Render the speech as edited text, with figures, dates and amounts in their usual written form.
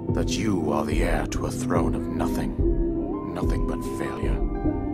That you are the heir to a throne of nothing. Nothing but failure.